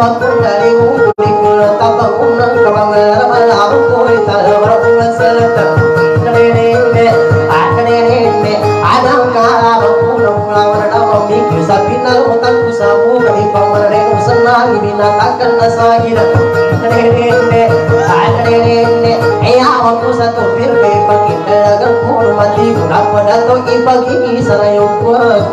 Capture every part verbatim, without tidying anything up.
waktu dari ungkuli kula tabang unang kabangala malabu koi talawar ulan selatan nerene akanene adang kala banguna mulawan dawa mikir sapinal utang kusabu kami pamarenu senang binatakan nasagira nerene akanene eh awak satu firme pagindalagang hormati guna padato ibagi sarayong kuat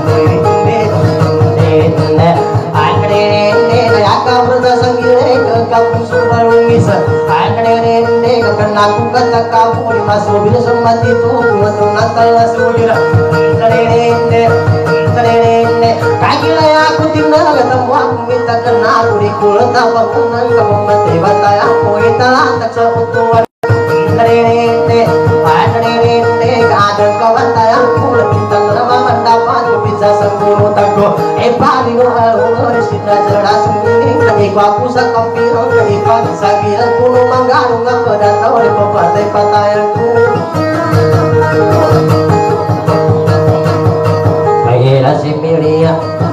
aku kata kamu di masuk bila semati tu betul natal nasujud terene terene kagilah aku tinggal ketemu aku minta kenal di kulit apa kunang kamu mati batai aku kita lantak seutuhan terene terene kadang kawan tayang kulit minta nama mendapat bisa sempurna tago eh pagi doa umur sudah cerdas mungkin kami aku sakompiro kami pagi sagiran kuno manggaru ngapa datang oleh pepatai patayanku baiklah si milia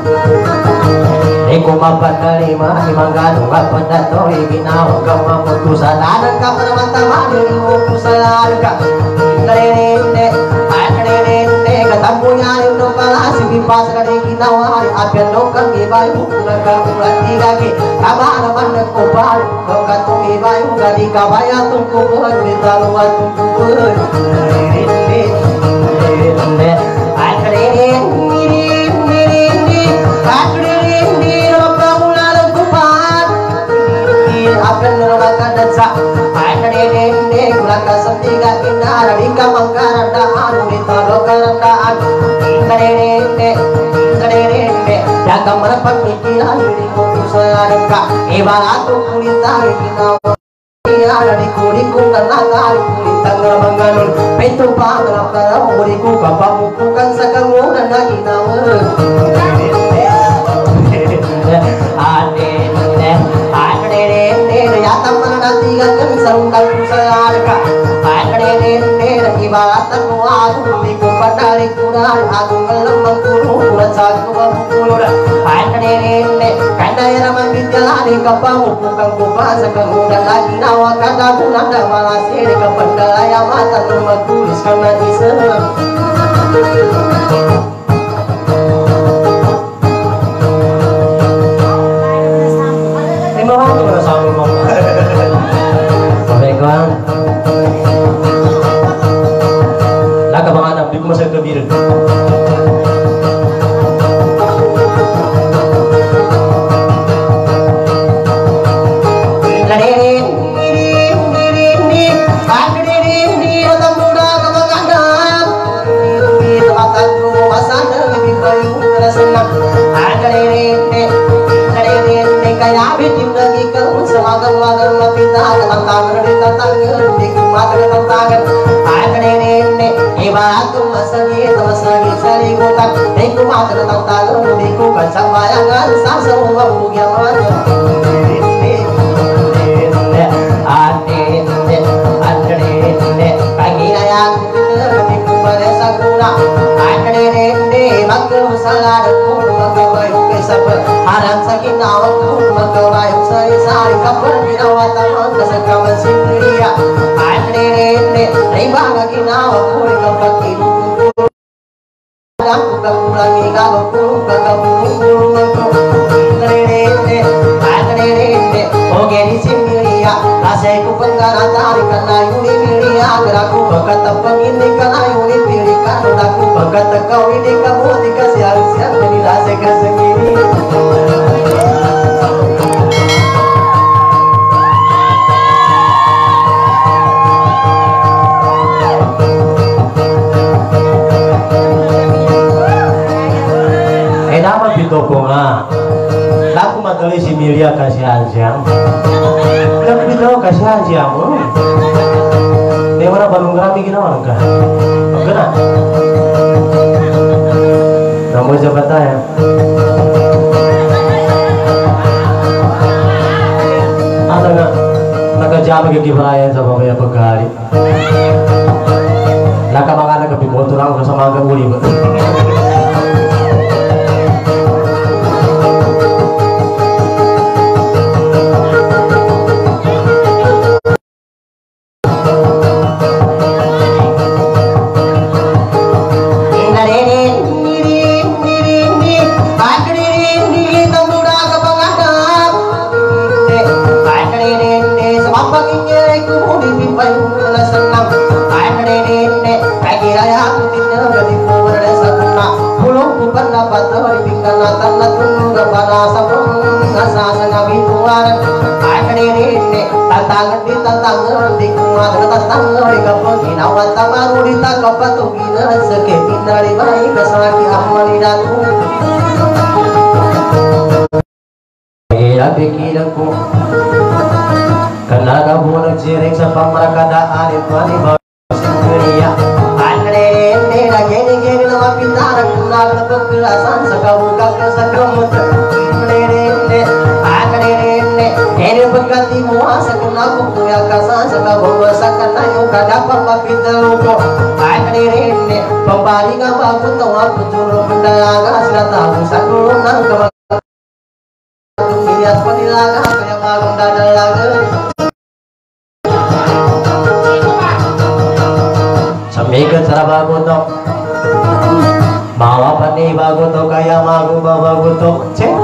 Eko mapan lima si manggaru ngapa datang ibinau kama putusan anak kapan mata mani putusan ka nerene nerene katampunya indo kalasi bipas kali kinawari apian lokal ibayu naga ulat tigagi kabana mana kopar lokatu ibayu gadi kabaya tungku buat ditaluan tungku buat nerene nerene akrene niri niri niri akrene niri lokal ulat kupar apian lokal dansa akrene niri lokal setiga kinara di kamangkaran daan ditalokan daan nerene nerene jaga merapat pikiran di mutu selangka ibarat kulita kita ada di kuliku nanagal kulita ngamanganun pintu pangrap kalau kuriku kapamukukan sakamu dan lagi nama anene anene ya tamana nanti kan sarungkan selangka anene ibarat aku di kupandari kurang aku ngelemang kuru kuran satu bangkulur anene kandai ramang dijalani kapamu bukan kupasa kemudian lagi nawa kata bulan dan malas ini kepandalaya mata rumah tulis karena iseng terima kasih udah sama ngomong baiklah laka mengadap di masa kebiru magang-magang mapita tantangan di tantangan di kumagan tantangan akanene ibarat masagi masagi sari kotak di kumagan tantangan di kukan sambayangan sasa uang bugyawan anene anene kaki ayang di kubare sakura akanene magang salah ku magawayu kesap haran sakinaw ku magawayu sari sari kapal binawatan kasakaman sindria anene ribanga ginawa kuri kapaki aku kamulangi kalau ku kagabulu aku anene anene oge di sindria asai ku penggana tarik kana yuni milia geraku bakat pangini kana yuni pilikan aku bakat kau ini kamu dikasih harusnya jadi rasa kesengini toko nga laku magali si Milia kasihan siyang laku bitaw kasihan siyang mo di mana balong grami ginawa ka magkana namoy sa bataya ano nga nagkajama kikibrayan sa babaya pagkari laka mga nagkapiboto lang sa mga uli ba dapat tinggal natan natun kepada sabun asa sangabi tuan akan ini tantangan di tantangan di kuat tantangan di kapal kinawat tamaru di takapa tugina seketin dari bayi kesaki amali datu ya pikiranku karena kamu nak jiring sampai mereka dah ada tuani bawa dunia aneh ini lagi ini gini nama pintar kenal kekerasan sekabuka kesakamu ini aneh ini ini berganti muasa kenal buku ya kasan sekabuka sakana yuk dapat makin terluka aneh ini pembalik apa pun tahu aku turun bendalaga sudah tahu satu nang kemak lihat penilaga kayak malam dadalaga sampai cara bagutok bawa pani bagutok kayak magu bawa bagutok cek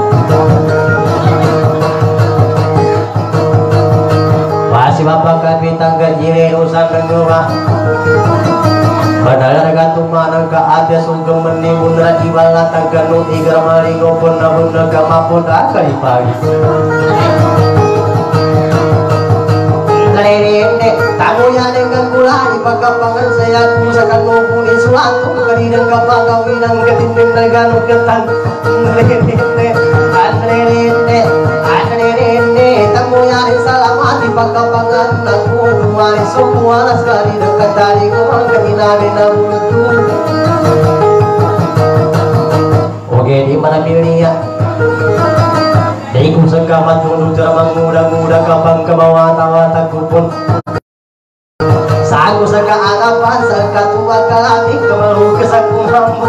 masih bapak kabitang gajire usan denggura padahal gantung mana ke atas sungkem menimbun rati bala taganu igra maringo pun nabun nagama pun akali pagi ini tamu yang dengan gula di pakapangan saya kusakan numpuni suatu kerinang kapagawinang ketinding neganu ketan ini ini ini tamu yang selamat di pakapangan aku dua semua sekali dekat dari kau ketinari nabutu oke di mana pilihnya Iku sekamat dulu terbang muda-muda kapang ke bawah tawa takupun Sagu seka alapan seka tua kalami kemaru kesaku mampu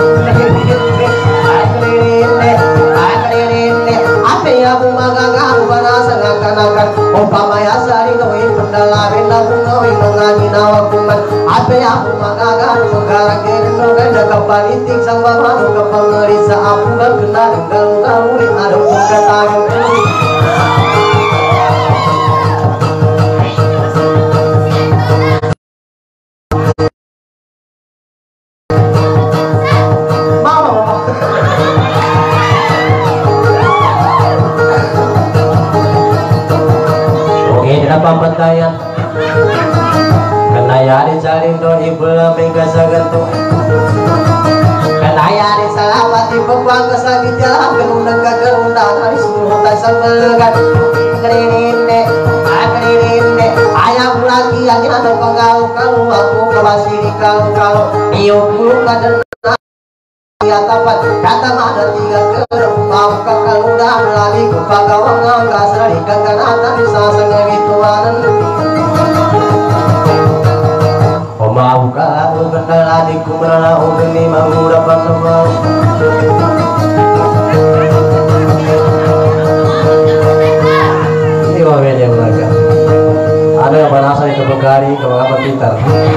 Akhirine, akhirine Apa ya bu magagang banasa ngakanakan Umpama ya sari ngawin pendalamin Nabu ngawin mengani nawakuman Apa ya bu magagang mengarakin Noganda kapalitik sang mamanu kapangerisa Apu gak kena galu-galu Ada pun katakan pembentayan kenaya dicari doi belum hingga segentuk kenaya disalawati peguang kesagit jalan kenunang kegerundang hari semua tak sebelgan kerine kerine ayam lagi yang ada kengau-kau aku kebasiri kau-kau iyo bulu kaden ya tapat kata mana tiga kerem mau kakak udah lagi kupagawang angka serari kakanata bisa sengewituan Oma buka aku kendal adikku merana umini mau dapat nebal ini wawen yang mereka ada yang panasa itu begari kalau apa pintar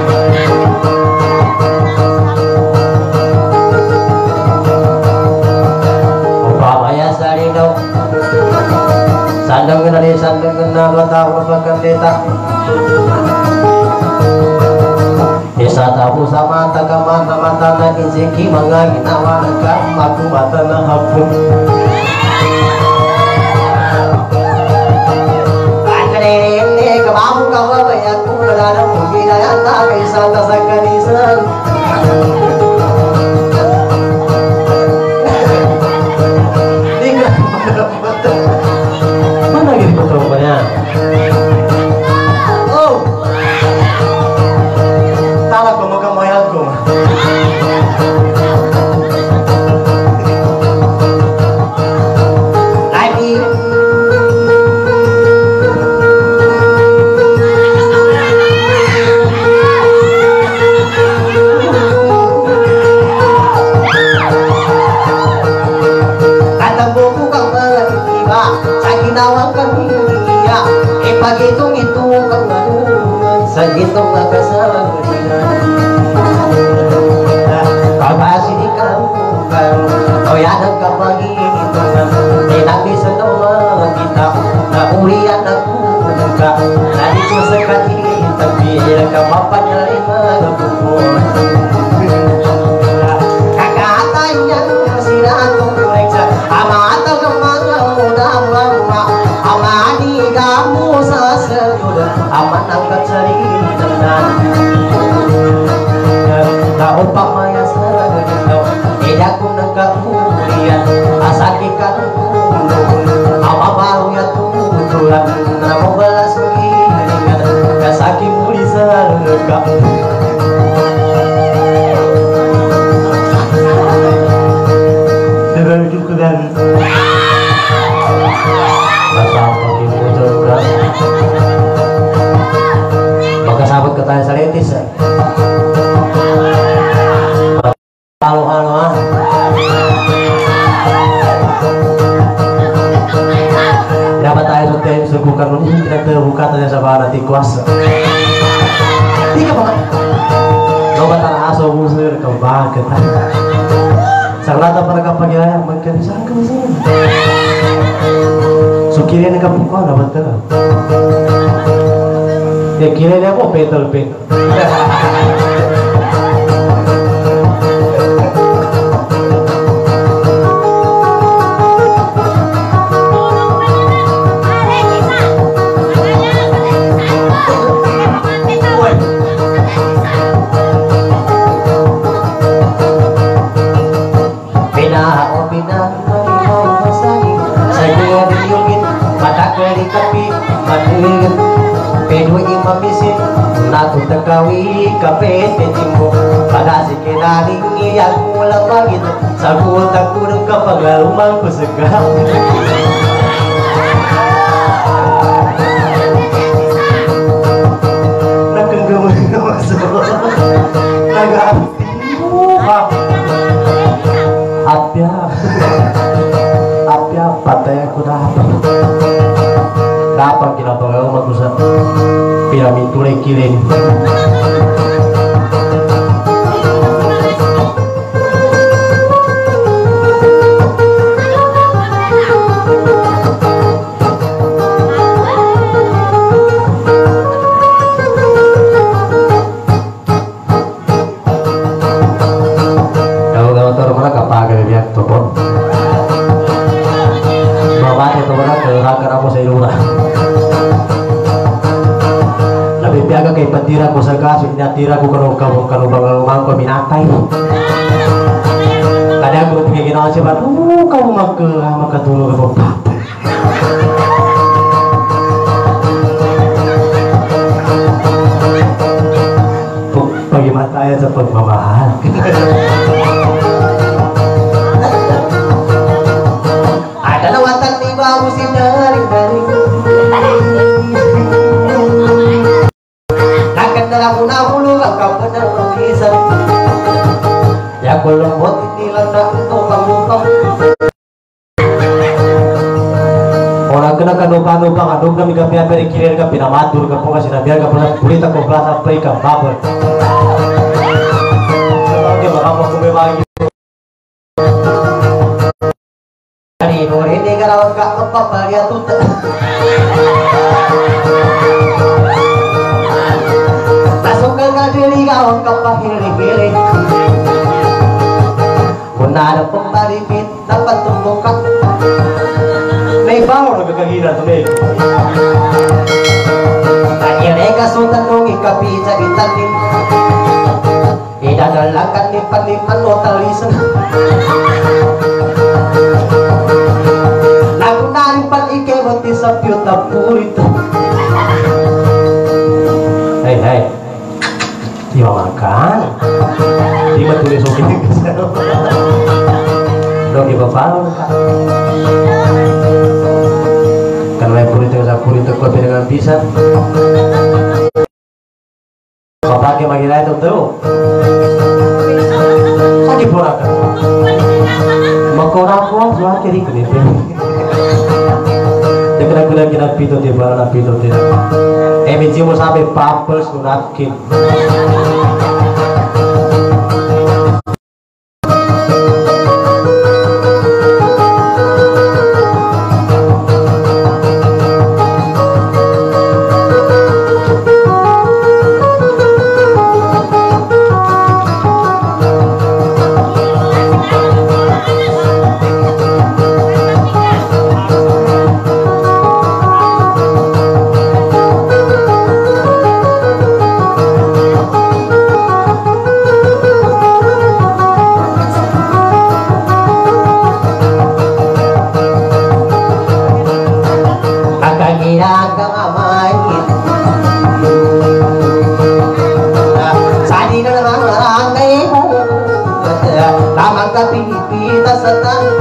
sandang kenali sandang kenal tahu apa deta desa tahu sama tagaman nama tanah iziki mangagi nama negam aku matana hapun akhirnya ini kemamu kau bayaku berada mungkin daya tak bisa tasakanisan oh tahu pemegang moyangku lagi kata buku kau tiba sakit awak kami pagi-hitung itu kemarin segitung agak seringan kau masih di kampung kau ya dekat pagi itu tidak bisa nolong kita tak ulian aku buka tadi ku sekali tapi kau bapaknya lima buku kakak tanya si Masa pagi muncul kan maka sahabat ketanya saletis halo halo ah dapat air sudah segukan ini tidak terbuka tanya sama nanti kuasa tiga banget coba tanah aso musir kembang kita sanglata pada pagi ayam makan sangka sih sukiri ini kamu kau dapat ter ya kira dia mau petel petel Natu tekawi kapete timbo pada si kenaling yang ulang pagit sagut aku ng kapagaluman ko segam nakenggemen masuk nagaptimuha apya apya patay ako dapat dapat kinapagaluman ko sa piramid tulay kilin kalau motor mana kapag biyak topon bapak itu mana ke hagar ako sa ilura biaga kay patira ko sa kaso inatira ko kano kano kano bangalumang ko minatay kada ko pagiging ginawa siya ba oh kamu mag magkatulog ako papa pagimatayan sa pagmamahal ada nawatan ni babu sindaring-daring aku nahulu kau benar bisa ya kalau buat ini landak untuk kamu orang kena kanupa-nupa kadung kami kapi apa dikirim kapi namatur kapu kasih nabiar kapu kulit aku pelasa pray kabar sebagai bakal kumbe bagi hari ini kalau kak apa balia tuh kawang kapahili-hili Kung ada pembalipit dapat tumbukan may bawang nagkakahira tuloy Tanyere kasuntan nung ikapita itanin idadalakan ni paniman o talisan Nagunarin pan ikeboti sa piyuta purito Hey, hey di makan di matulis oke dong iba palo kan may purito sa purito ko dengan bisa papake magila itu tuh lagi purakan makora ko sa kiri ko nito dekra-dekra kinapito di bala napito di eh mo sabi papel sunakin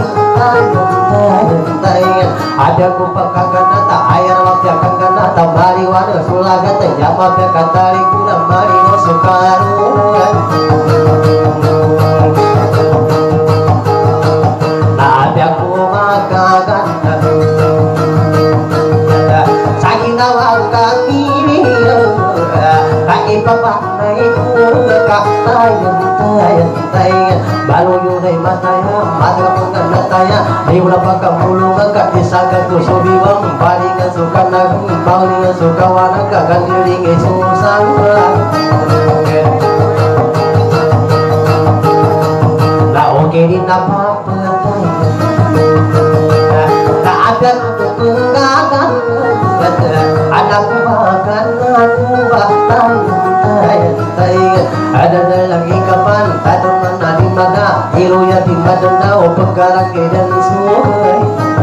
ada kupakagana ta ayar mapyakagana ta mariwana sulagata yamapyakatari kurang marino sukaruan ada kumakagana sakinawa kami kaki papanay kuka tayo tayo tayo balu yunay mataya mataya pagkanataya di wala pagkamulungan ka isaga to subiwang palingan suka naging palingan suka wanag kagandiring isusang na okay din na papatay na ada kutunggagan anak makan aku batang ada lagi kapan tatun menari maga hero ya di madana o pagkarak dan sungai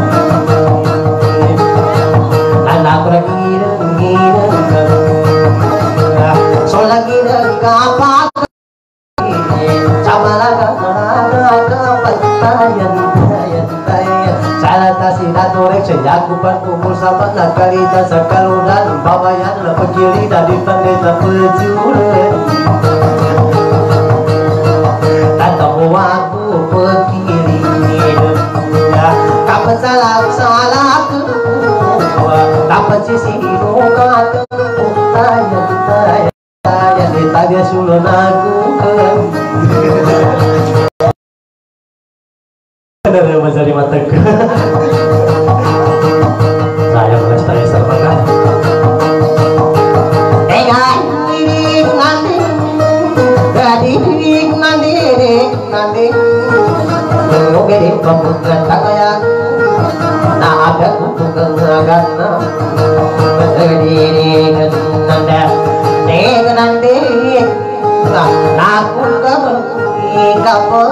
anak lagi dan so lagi dan kapan sama laga laga pantayan tayan tayan salah tasih datorek sejakupan kumpul sama nakalita sekaludan babayan la pagkiri dari pandeta pejuran tatamu aku pagkiri kapan salah salah kapan sisi muka tayan tayan tayan ditanya sulun aku bener masa di mataku saya mengestai serbakan dengan diri nanti diri nanti nanti oke di pembukaan tangan nah ada kutu kegagana diri nanda dengan nanti nah aku kamu kamu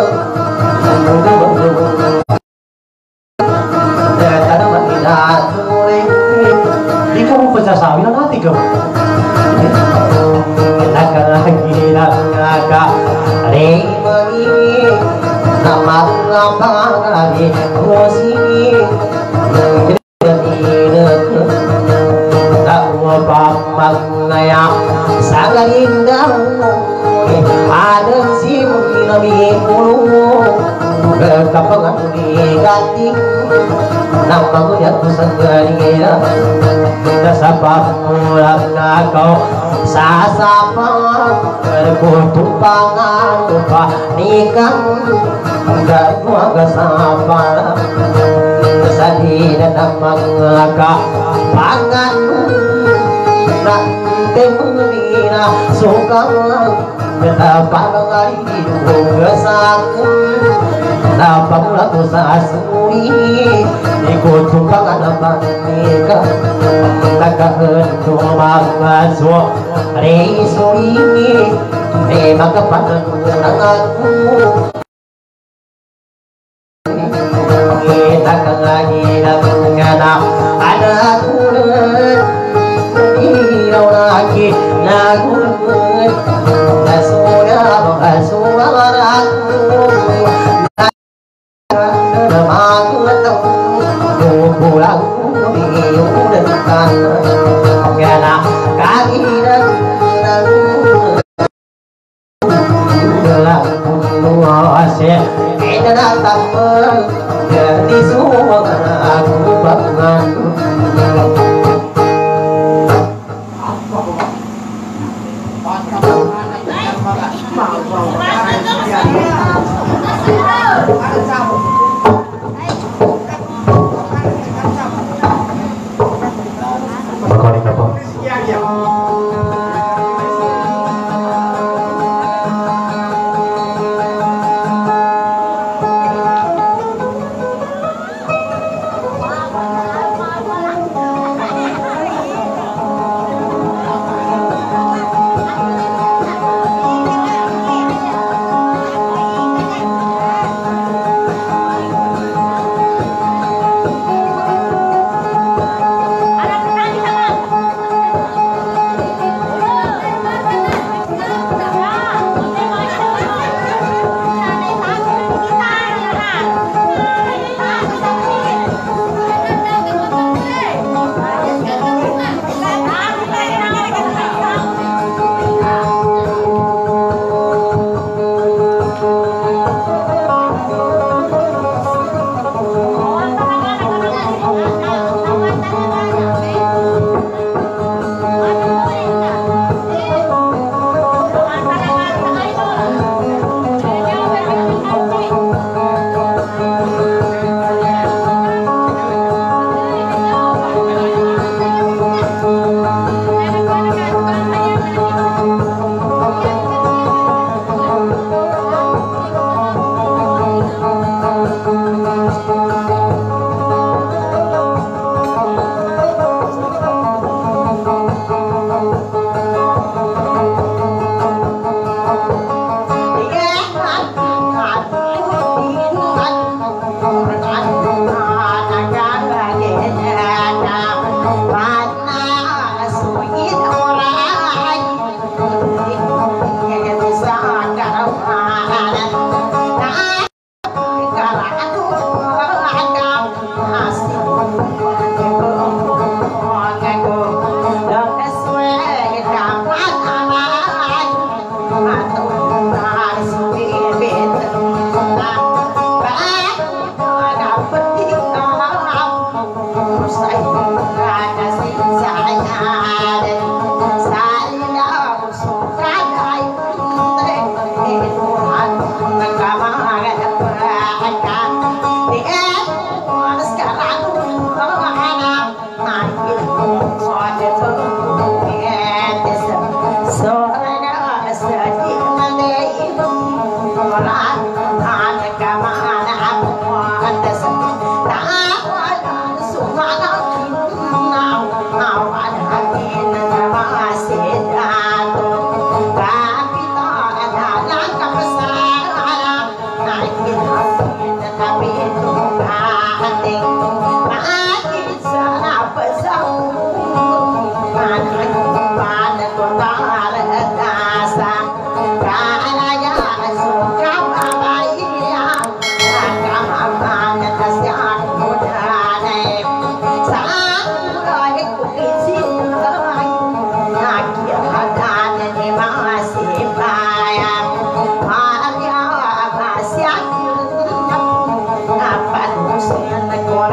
di kamu pecah sawit nanti kamu naga lagi naga remani nama apa lagi musik tak apa maknanya sangat indah ada si mungkin lebih mulu kapangan diganti nama ku yang kusanggaria dasapa mulang kau sasapa berkutumpangan lupa nikah enggak gua kesapa sedih dan mengaka pangan nak temuna suka betapa kali hidup kesaku napa mula ku sasuri ikut tumpangan apa nikah nakahen tumangaso reisuri memang kepanan aku kita lagi dengan ada kulen irau lagi lagu nasuya basuaraku pulang diudakan karena kaki dan dalam puasa kita datang menjadi semua aku bangun Hãy subscribe cho kênh Ghiền Mì Gõ để không bỏ lỡ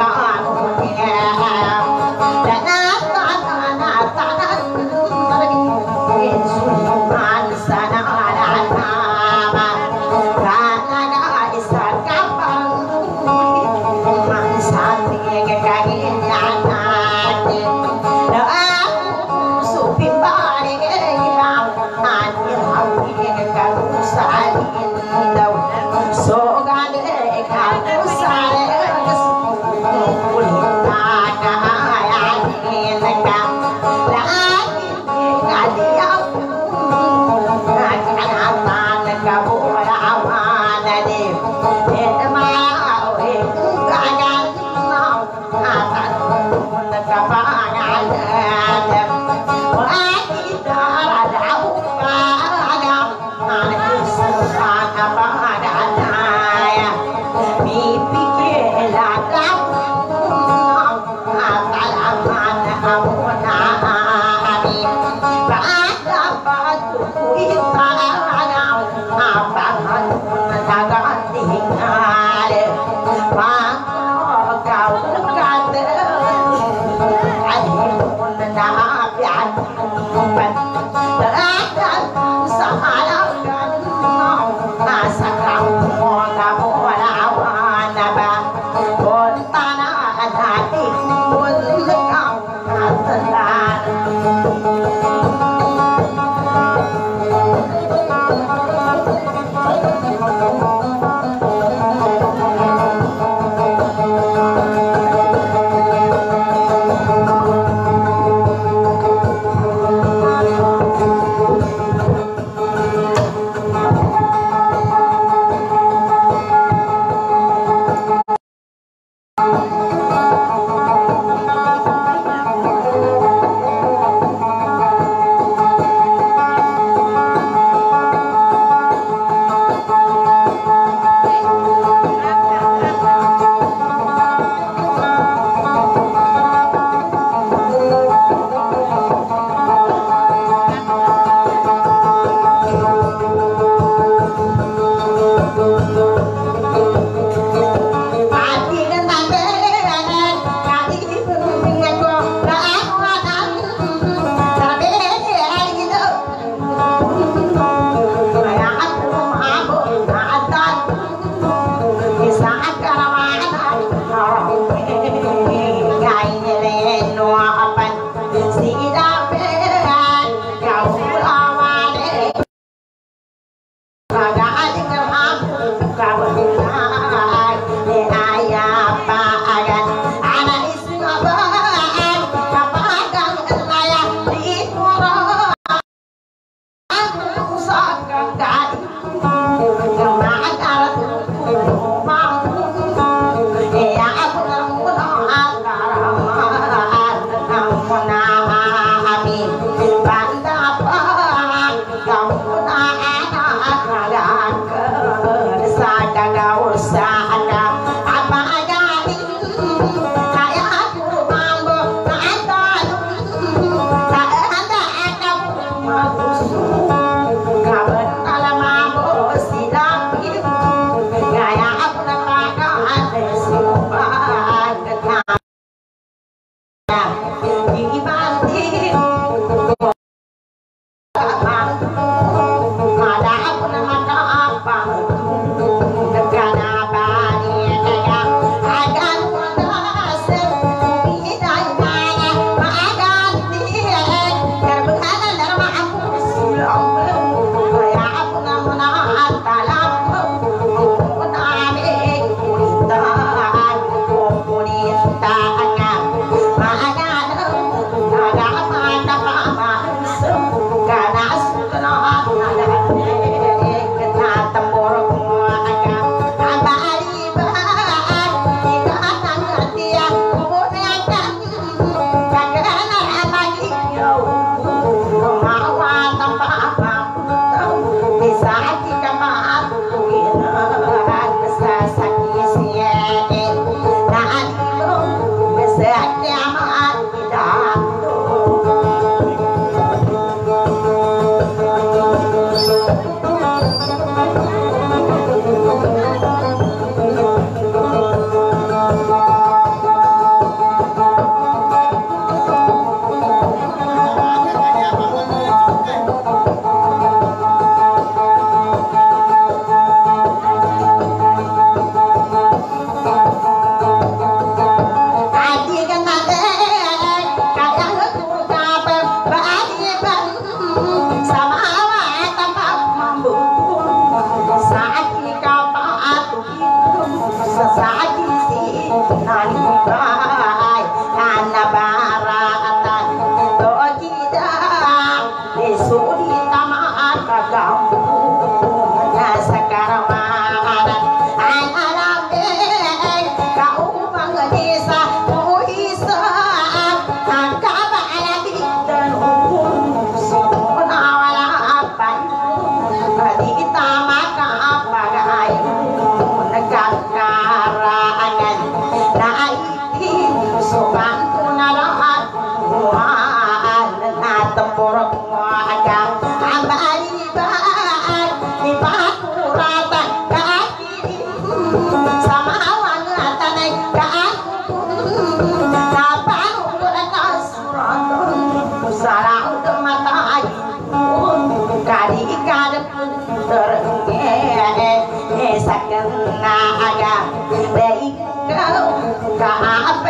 Kaape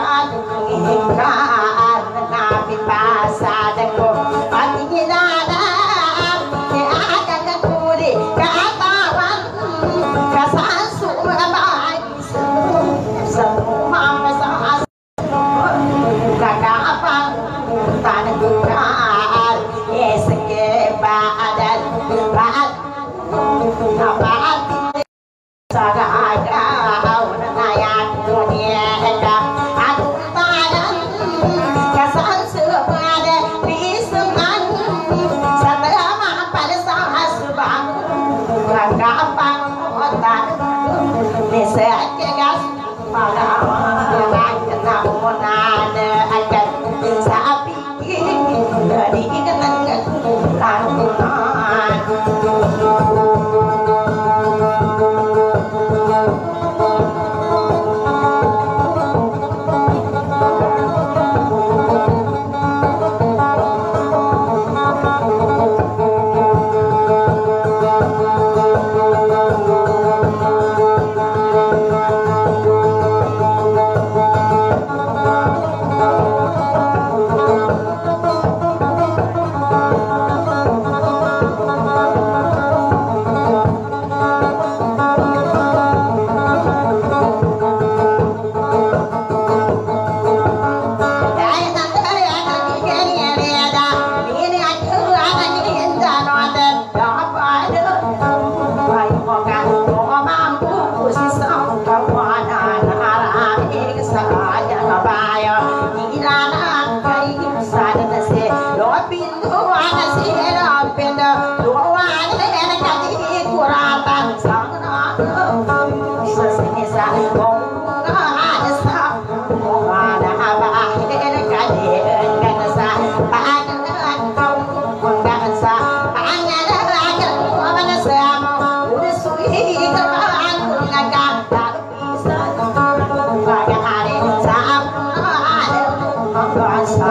makadungikan nabi pasadako pati ginanam ni akan kuli katawan kasansu abay semua masas kakapang tanagukan eske badan baat baat sagaga nayak dunia aku tahan kasan sebada biseman selama pada sahas bang gampang otak bisa kegas pada dengan kenamunan akan sapi dari dengan kantunan Sa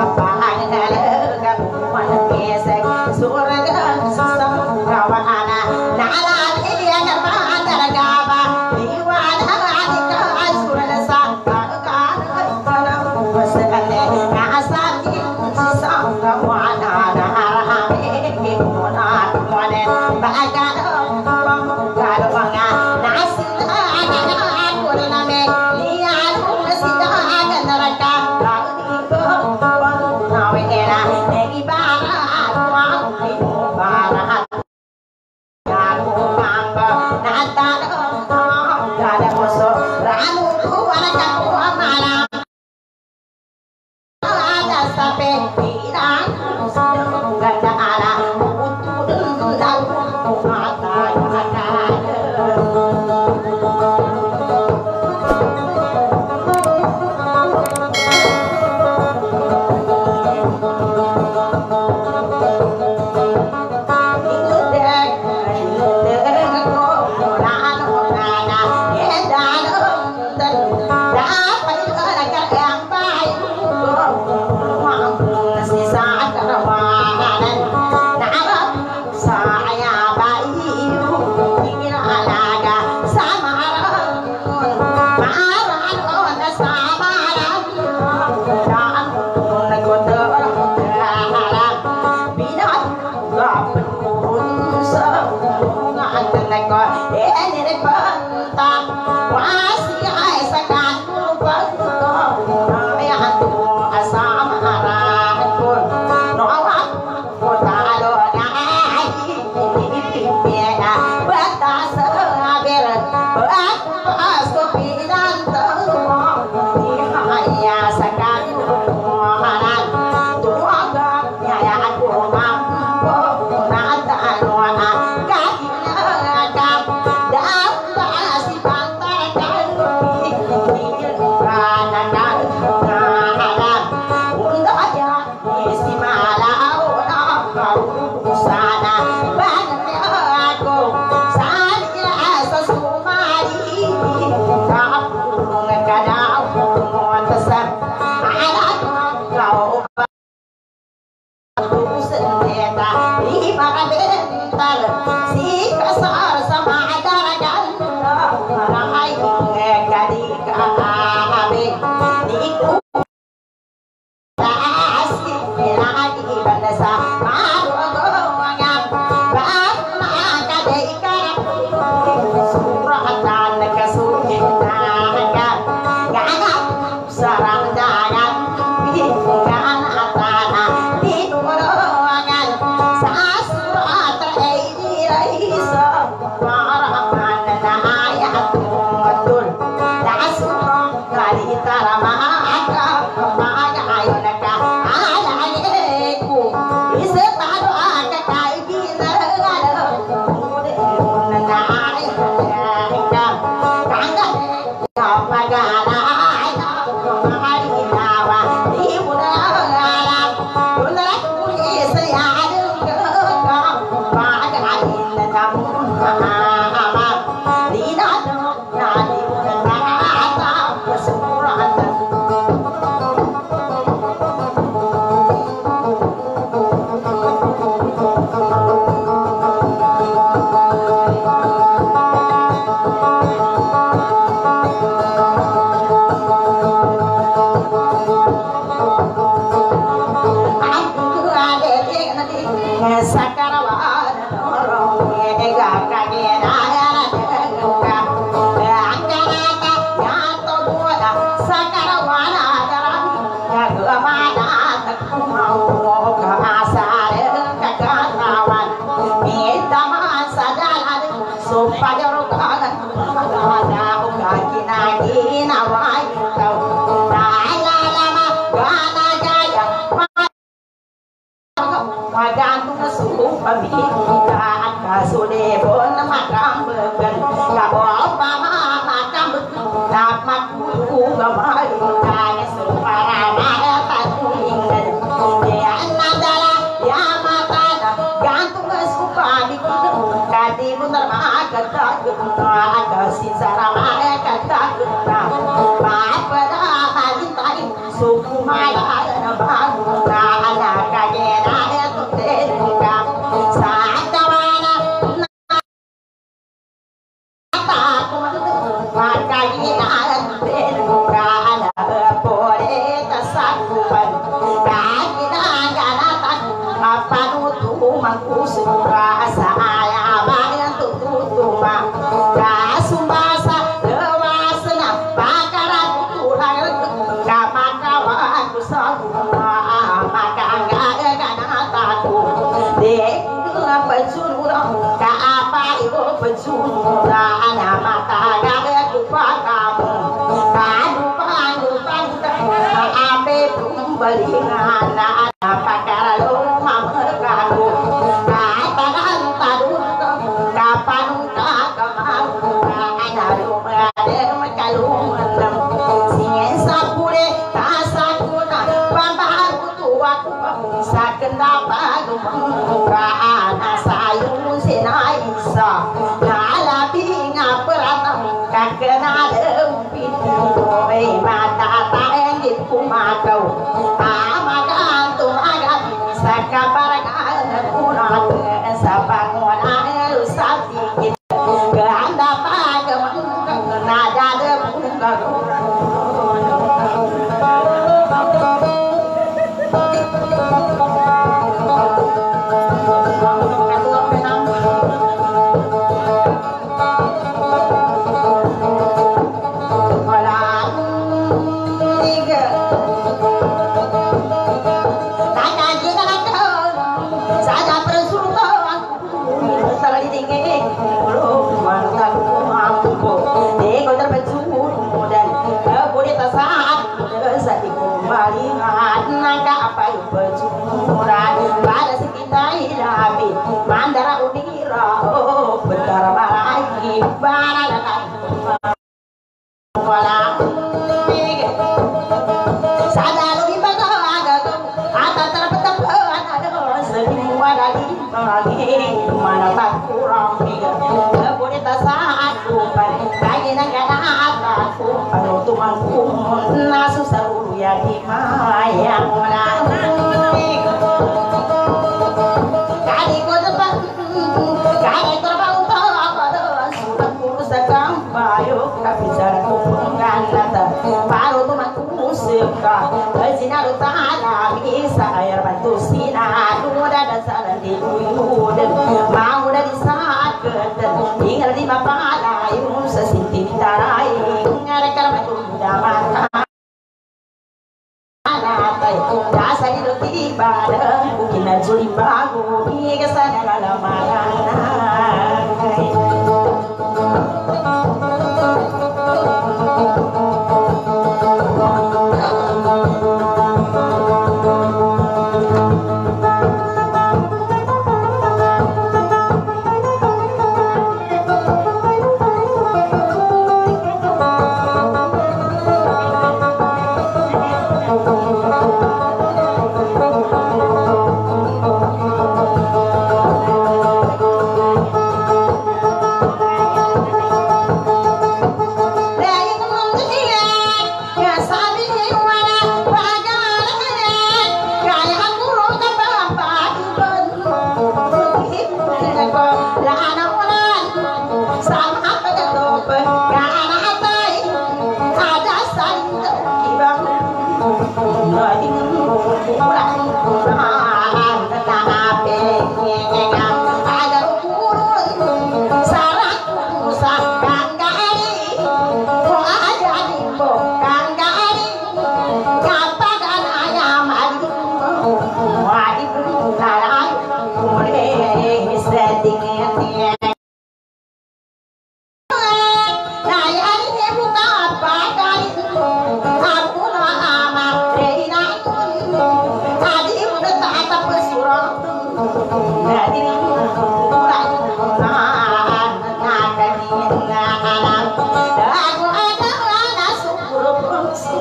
Thank you.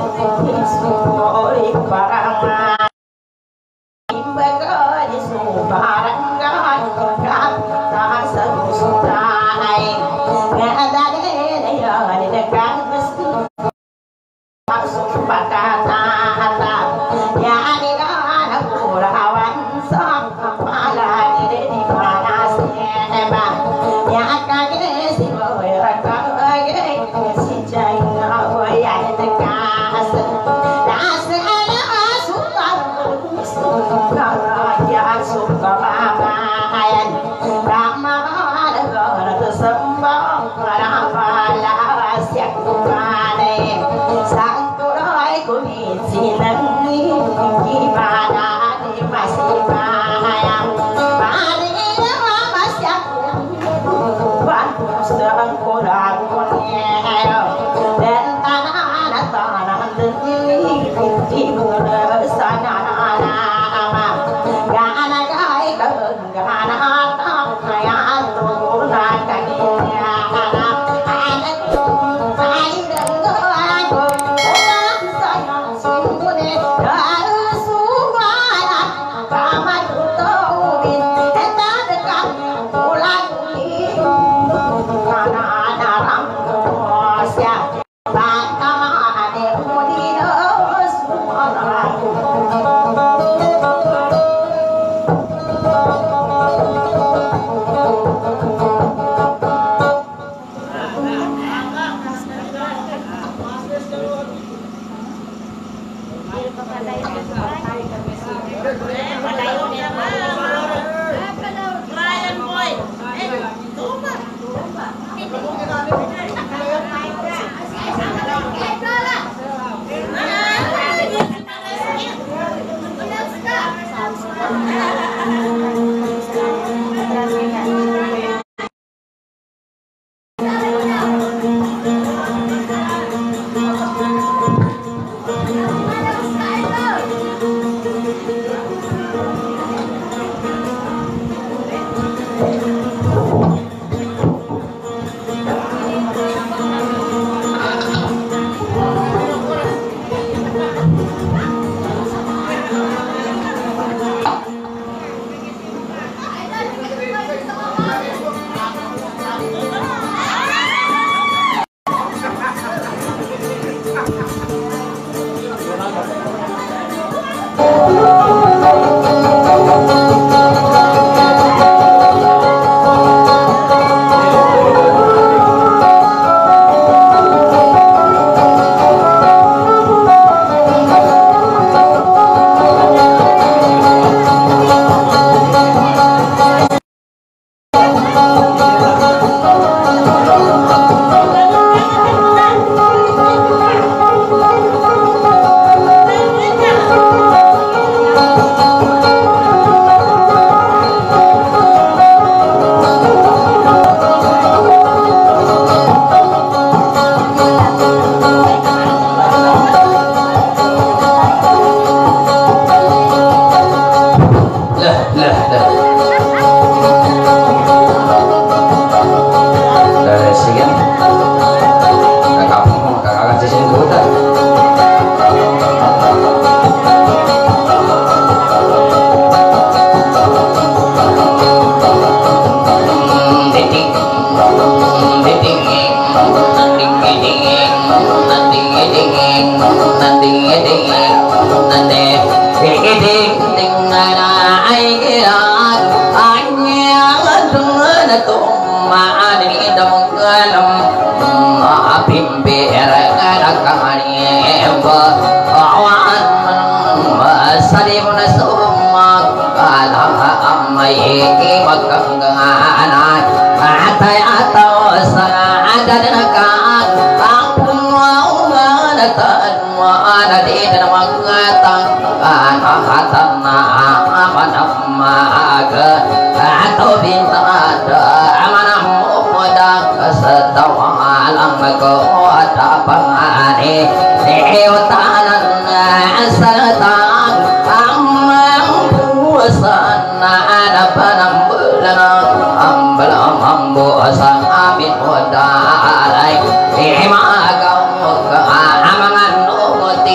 Amin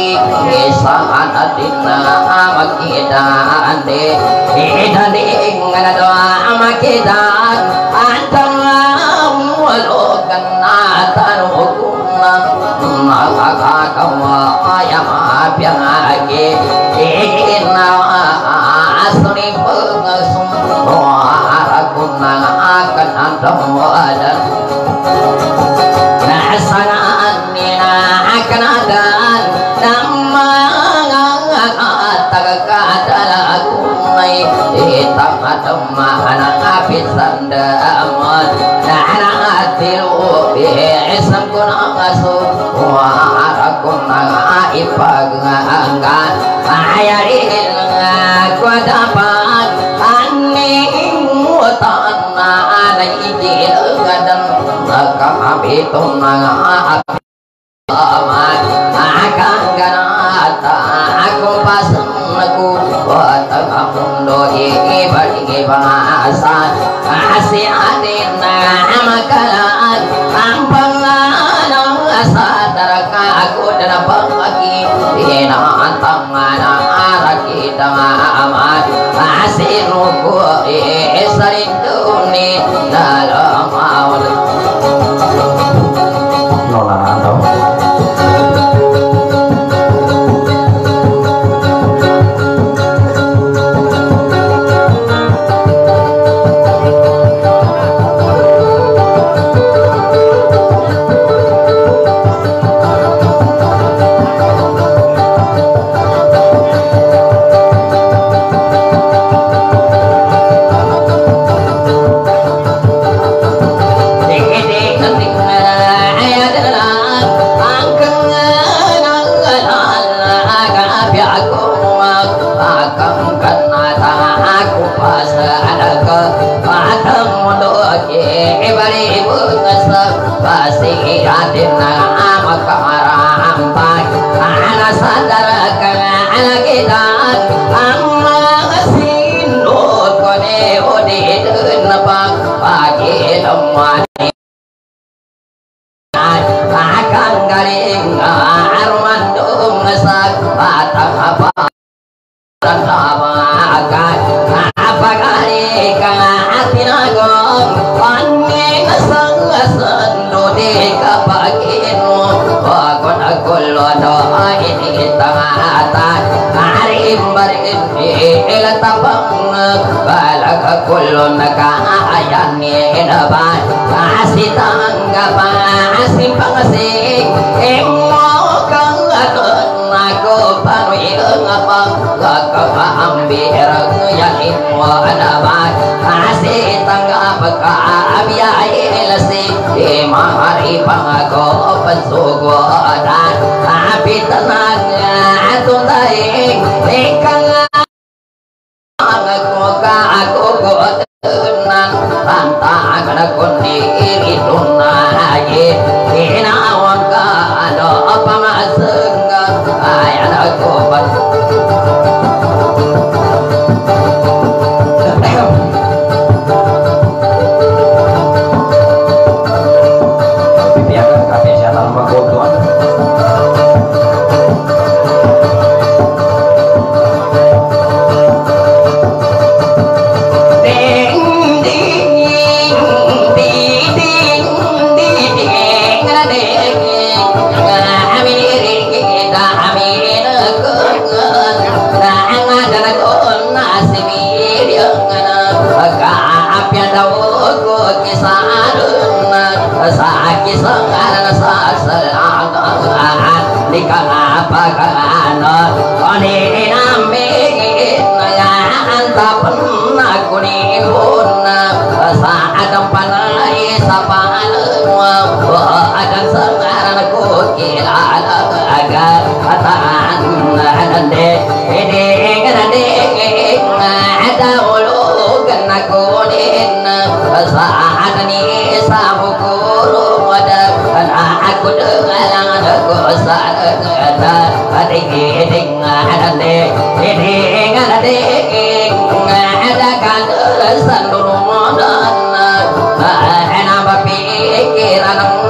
makidan de idan ding ngana doa makidan antang walokan tarukunna makakawa ayam apiang age inna asri pengasum warakunna akan antang wadan nasangan nina akan adan nama tagakadalakunay itang atamana apisandamon na atilu isang ko na kaso warakon na ipaganggan ayarin nga ko dapat aning mutan na naijilgadan nakakapitong mga apilaman akang ganata ako pasan aku watang amundo ibalik bahasan asih adin makalan ambangan sadar aku dan pagi ina tangan arah kita amat asih ruku esarin dunia dalam awal nolah atau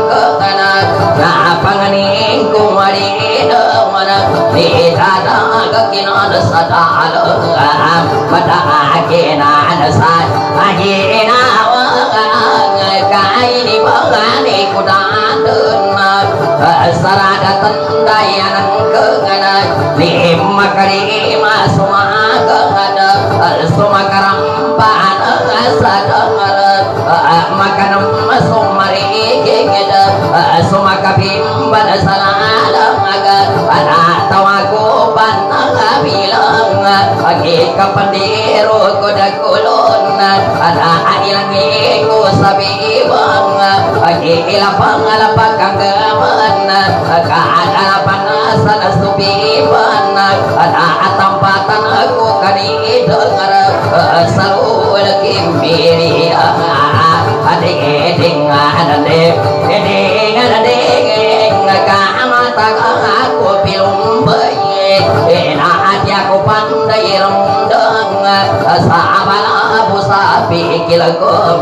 panganing kumari mana ni tada kina sada alam pada kina sad agina kaini bangani kudatuna sarada tendayanan kengana lima kali masuma kengana suma karampaan sadar makanam sumari kengeda suma kabimban salam agar anak tawaku panang bilang agi kapandiru koda kuluna anak ilangi ku sabi bang agi ilapang alapakang gamana kaadala panasan subiban anak tampatan aku kani dengar salul kimbiri adik eding adade eding adade kamata aku pilum bayi enak hati aku pandai rendang sahabat abu sapi kilaku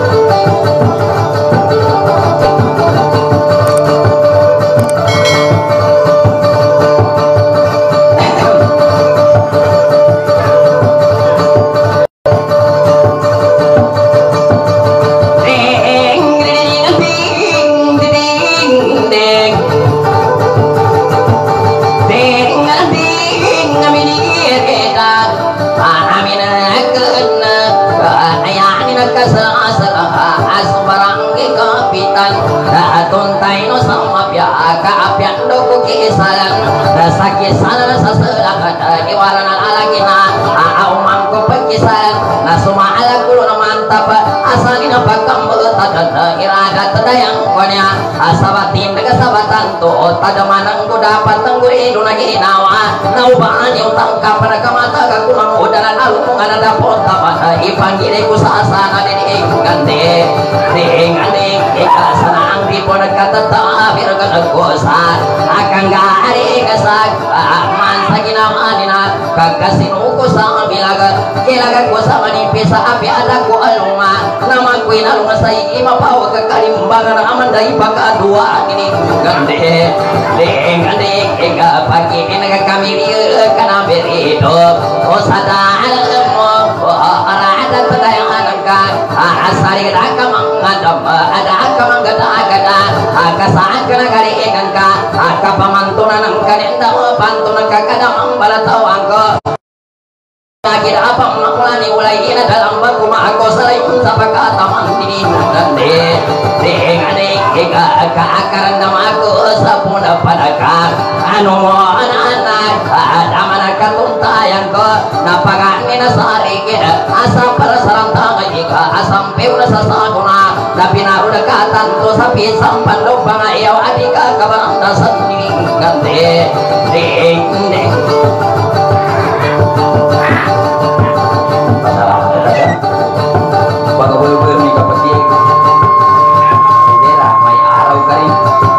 tuntai no sama pia kaapian doku kisalan sakit sana saselang ada di warna alagina au mangko pekisalan na suma ala kulo na mantap asalina pakam tada irada tada yang konya asabatin daga sabatan to tada manang ko dapat tangguri dunagi nawa naubaan yung tangka pada kamata kakulang udalan alung ada ponta pada ipanggire ku sasana dini gande ding ande ikasana ang di pon kata tabir kan kosan akan gari kasak man sagina manina kakasinu ko sa bilaga kilaga ko sa manipisa api ada ko aluma nama ko inalunga sa ima pawa ka kalimbangan aman dai paka dua ini gande ding ande ega pagi inaga kami kana berito o sada alamo arada tadayang anangkan asari ka mangadam ada ka mangada agada kasaan ka nagari ikan ka kapamantunan ang kanenda pantunan ka kadamang balatawang ko lagi apa makulani ulai ina dalam baku ma ako salay sa pagkatamang tininan de ding adik ika kaakaran nama ako sa puna padaka ano mo anak-anak adamana katuntayan ko napagani na sa arigid asam para sarantang ika asam peula sa saguna na pinaruda ka tanto sa pisang pandong mga iyaw adika kabarang nasan tiningan de ding ding baga boyo-boyo ni kapatid bendera may araw ka rin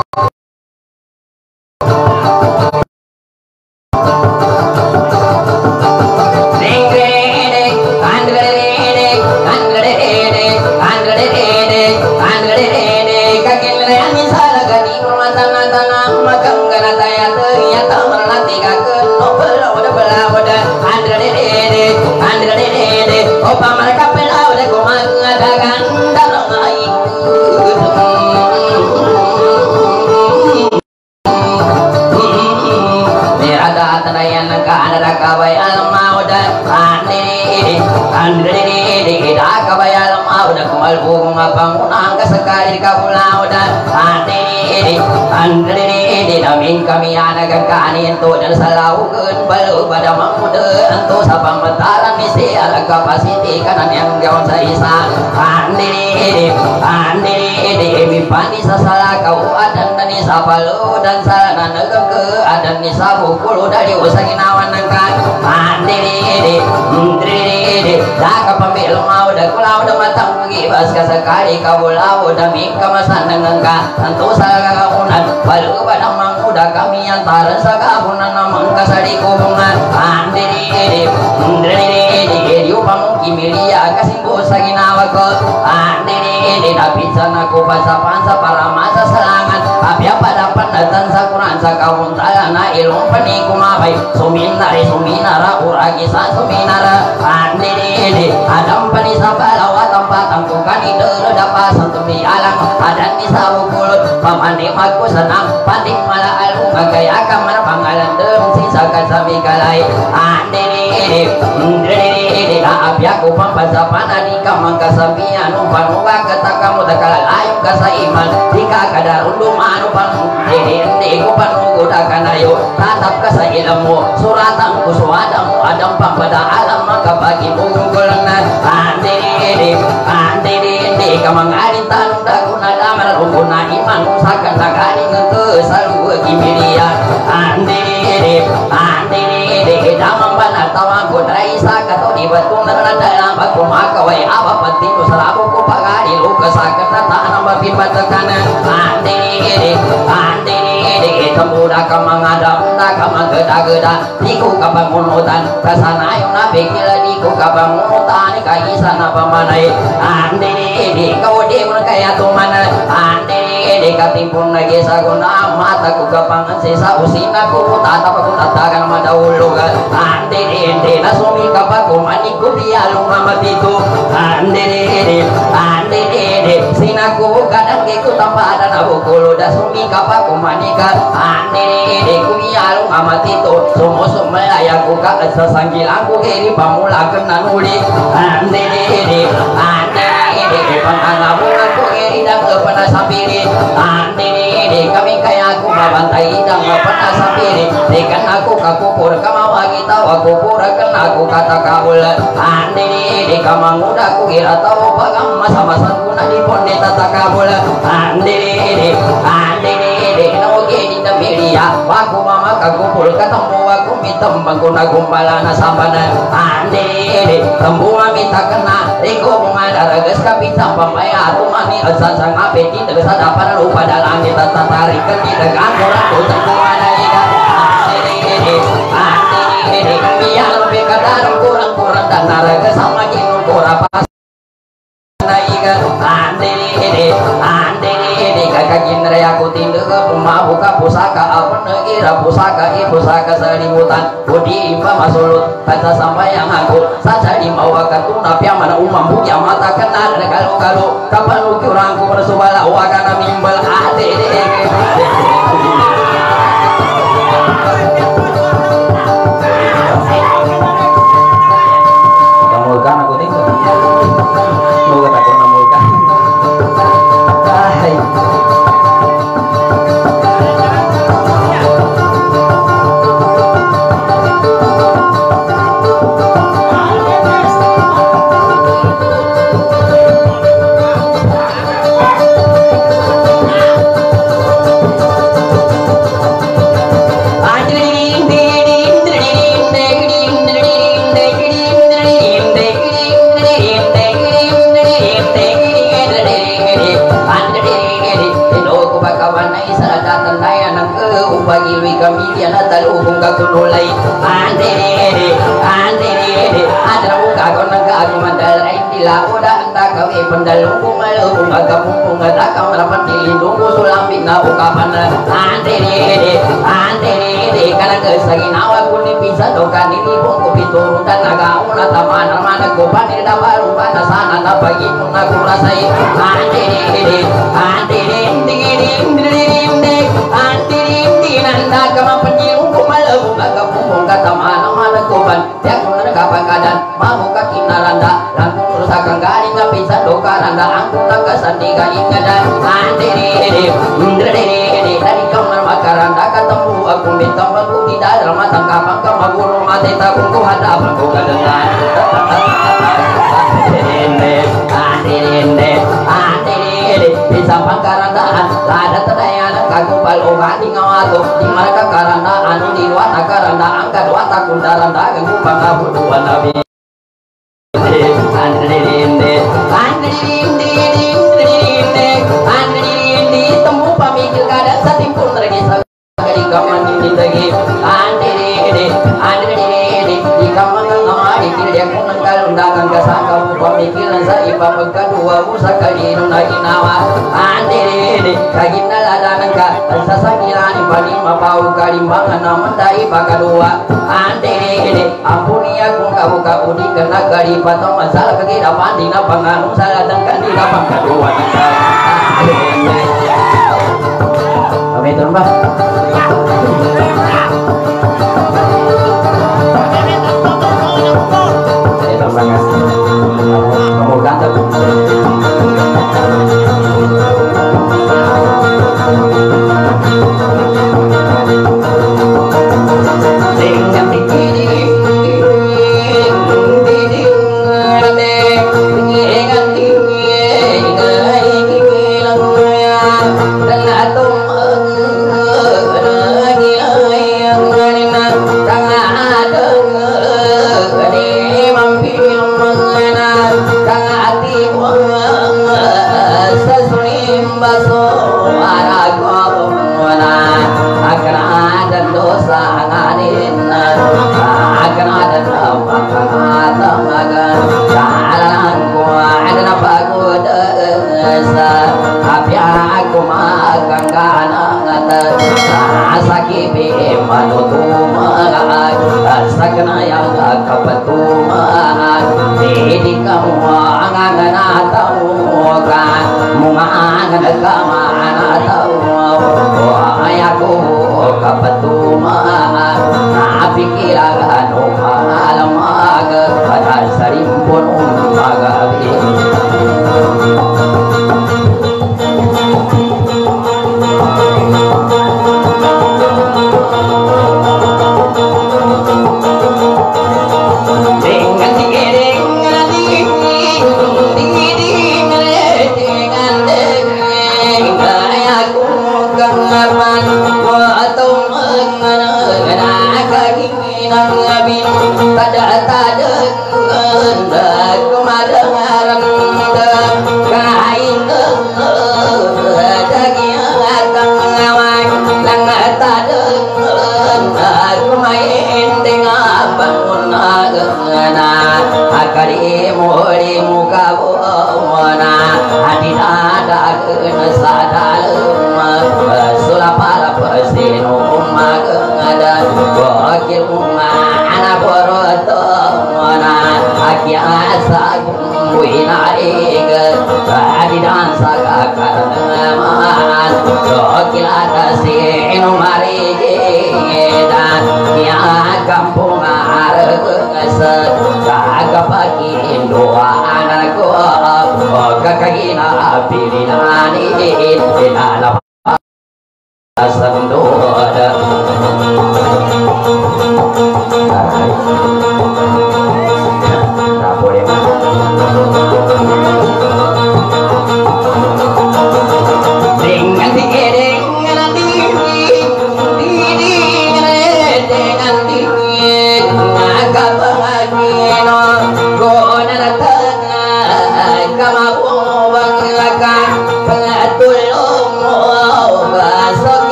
opa mereka pelau de komang dagang dalam air ni ada tanayan ka ada kawai alam mauda ane andre de da kawai alam mauda kumal bung bangunan kasekali ka pulau da ane andre de namin kami anak kanin to dan salau keun balu pada mamude antu sabang bentaran misi ala kapasiti kanan yang jauh saisa andiri andiri mi pani sasala kau adan nani sapalu dan salana negem ke adan ni sabu kulu dari usangin awan nangkan andiri andiri dah kapambil mau dah kulau dah matang pergi bas kasekali kau lau dah mika masan nengengka antu salah kaunan balu pada mangku dah kami antara sakabunan namang kasari kubungan andiri andiri upang kimilia kasimbo sa ginawa ko andiri napitsan ako pa sa pansa para masa serangan apya pa dapat datang sa kurang kagungan sa kauntala na ilong panikumabay suminari suminara uragisan suminara andiri adam panisa balawat tempatang bukan idolo dapasan tumi alang adan bisa bukulut pamandi maku senang panding malah alung magaya kamar pangalan dem sisa kasami kalai andiri andiri abyaku pampasapan adika mangkasabian umpan uga ketakamu takala ayung kasa iman dika kadarundum anu panu dindi ku panu gudakan ayo tatap kasa ilmu suratan ku suadamu adam pampada alam maka bagi mungkulna andiri andiri kamang arin tanung daguna damar rumpuna iman usakan sakari ngeke salu kimirian andiri andiri damang banar tawang kudrai sakato di betung nerana dalam baku maka wai apa penting selabu ku pagari luka sakata tanam babi patakanan andiri andiri temuda kamang adam kamang geda-geda diku kabang munutan kasana yung nabikila diku kabang munutan kaisa na pamanay andiri kau di mo kaya tumana andiri katimpun lagi sa guna mata ku kapangan sisa usina ku tatap aku tatakan madaulo andiri na sumi kapaku maniku dia lumamat itu andiri andiri sinaku kadang keku tanpa ada nabukulu da sumi kapaku manika andiri ku dia lumamat itu sumo sumelayaku ka sasanggilanku kiri pamula kena nuli andiri andiri pangangabungan ku kiri dan kepana sapiri andiri kami kaya aku mabantai dan kepana sapiri dekan aku kakupur kamawa kita wakupur kena aku kata kabul andiri kamanguda ku kira tahu pagam masa-masa kuna di ponde tata kabul andiri andiri nauge di damiria waku mama kakupur ketemu waku mitem bangkuna gumpalana sambana andiri tembua minta kena riko mengadar ges kapita pambaya rumani asasang apeti tegesa dapat lupa dalam kita tarik ke degan orang tu tembua ika andiri andiri biar lebih kadar kurang-kurang dan naraga sama kinu kurapa ika andiri andiri kakak kinre aku tindu ke rumah buka pusaka apa negira pusaka i pusaka selimutan budi imba masulut kata sampai yang aku saja di mawa katuna pia mana umam bukia mata kenal kalau-kalau kapan ukirangku bersubala wakana mimbal ade namulkan aku tinggal moga tak pernah namulkan hai pagi kami dia natal hubung ka kunulay andiri andiri ada buka konang ka aku mandal ay dila udah anda kawi pendalung kumal hubung ka pumpung ka ka marapan dilindung sulami na ukapan andiri andiri kana kesagi nawa kuni bisa dokan ini bungku pituru dan naga una taman mana ko panir da baru pada sana na pagi pun aku rasai andiri andiri andiri andiri andiri nanda kama penyilung kumalabu baga pumbung kata mana mana kuban tiap mana kapan kadan mau kaki naranda langkung rusakan garing ngapisa doka randa angkung naga sandiga ingada andiri andiri dari kamar makaranda ketemu aku minta bangku di dalam matang kapang kamaguru mati takung ku hadap aku kadengan andiri andiri bisa pangkarandaan lada tadayanan kagubal ungani ngawatu di mereka karanda anu di luar karanda angkat watak kundaranda ganggu pangabu dua nabi andrinde andrinde andrinde andrinde temu pamikir kada satimpun lagi sagari kaman ini lagi andrinde andrinde di kaman ngamari kirja kunang kalundangan kasangka pamikiran sa ipa pagkadua musakali nuna inawa andrinde kagina ladanan ka sasakirani paling mapau kalimbangan namandai pakadua ante ini ampuni aku kabuka budi kena kali patong masalah kekira pandina panganung salah dan kandida pakadua kami turun bah kamu kantap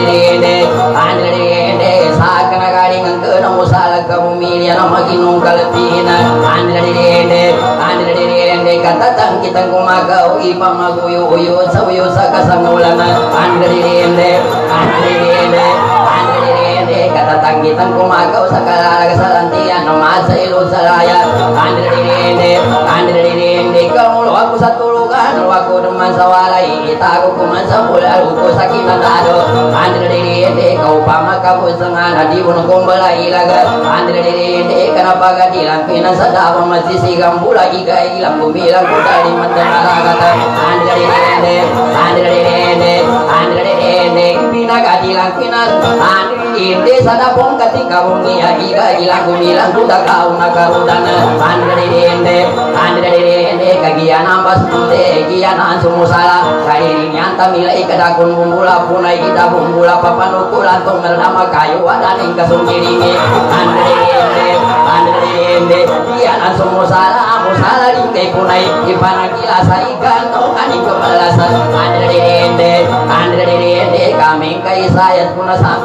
Kamu milih nama kinung kalau pina andre dende andre dende kata tang kita kumagau ipang maguyu uyu sawiyu sakasangulana andre dende andre dende andre dende kata tang kita kumagau sakala kasalantian masa ilu salaya andre dende andre dende kamu aku satu lugan aku teman sawalai kita aku kuman sabula aku sakinan ado andre dende kau pama kamu sengana di bunuh kumbala ilaga andre dende kenapa gak dilampina sadapa masih sigam bula iga ilang bumilang kuda di mentengah kata andre dende andre dende andre dende pina gak dilampina andre dende sadapong ketika bungia iga ilang bumilang kuda kau nakarudana andre dende andre dende kagian ampas munde gian ansum musala kadiri nyanta milai kedakun bumbula punai kita bumbula papanukulan tunggal nama kayu adaning kasungkiringi andre dende andre dende gian ansum musala musala dingkai punai ipanakila saikan tongani kebalasan andre dende andre dende kami kaisayat punasam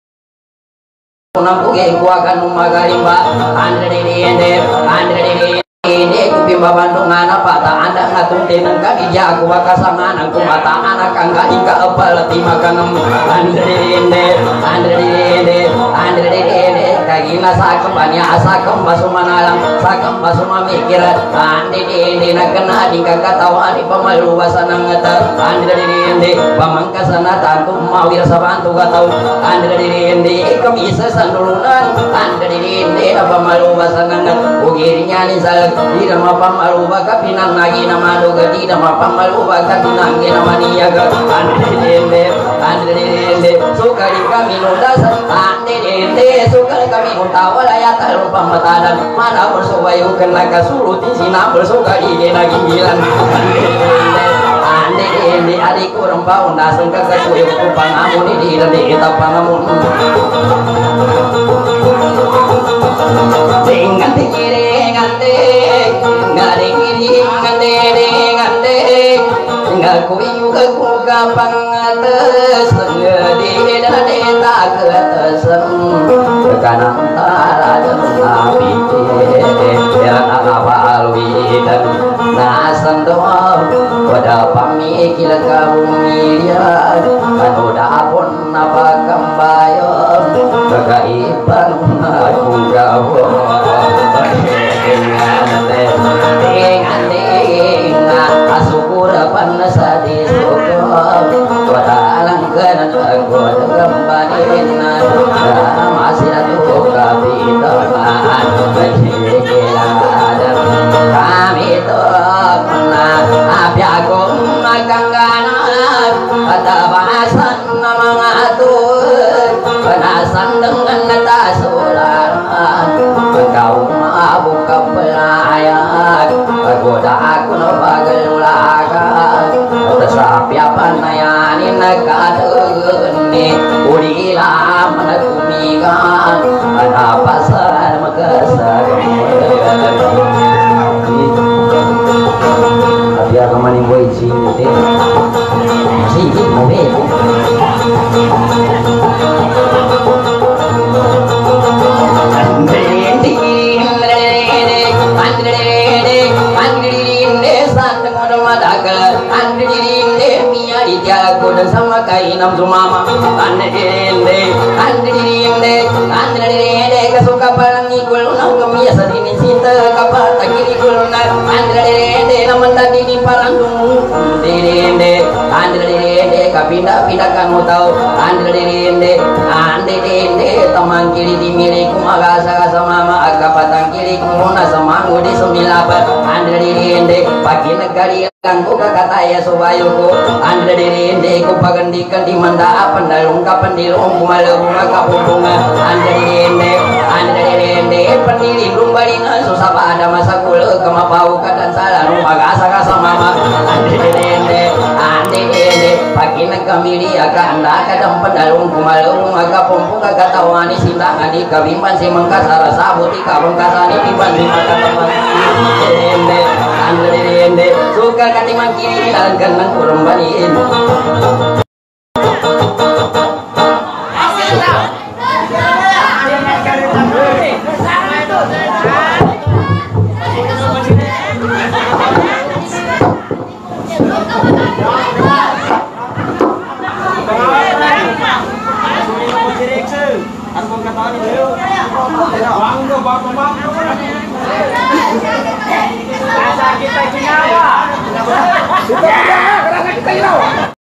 punampu gengku akan umagarimba andre dende andre dende ini kupimba bandungan apa tak anda ngatung tenang kaki jago kasangan aku mata anak angga ika apal timakan andre dende andre dende andre dende kaki nasa kembali asa kembali sumanalang sakam basuma mikir andre dende nak kena dingka katawa di pemalu wasanang ngata andre dende pamangkasana tantu mawir sabantu gatau andre dende kami sesandulunan andre dende pamalu wasanang ngat ugirinya ni salak tidak mampu maluba kapinan lagi nama doga tidak mampu maluba kapinan lagi nama niaga andre dende andre dende sukari kami nudas andre dende sukari kami utawalaya talupa matadan mana bersuwayu kena kasurutin sina bersukari dena ginggilan andre dende andre dende adikku rempau naseng kekasuyu kupang amun di dende etapa namun dengan tinggi ngante ngare ngiri ngante ngante ngal kuyu ke kuga pangates ngedi dade tak ketesem kanang tara nabi ya apa alwi dan nasan doa pada pami kila kaumi ya anu dapun apa kambayom kagaiban aku gawo asukur panasa di soko wadalang kana aku kembali na masih atuh kapitaman kami to pernah api aku magang ganan kata bahasan nama ngatur penasan dengan tasulan kau mabuk kepelayan goda aku no bagel ulaga tersapi apa nayani nakaduni urila manakumigan ada pasar makasar biar kemana boy sini deh sini mau bego dan sama kainam sumama ande dende ande dende ande dende kasuka palangi kuluna kamiasa dini sinta kapata kiri kuluna ande dende naman tadi ni paranggung dende ande dende kapinda pindah kamu tahu ande dende ande dende teman kiri di milikku magasa sama akapatang kiri kuluna semangu di semilabat ande dende pagi negari kanggo kata ya sobayuku andre dende ku pagandikan di manda pandalung kapan di lom kumalung kapubunga andre dende andre dende pendiri lumbarina susah pada masa kula kemapau dan salah rumah gasa gasa mama andre dende andre dende pagi kami dia kanda kadang pandalung kumalung kapubung kagatawani sindang adi kawimpan si mengkasara sabuti kabung kasani tiban di mata teman dende andre dende suka katiman kiri akan kurang baliin Asyik Rasa kita ginawa. Kerasa kita ginawa.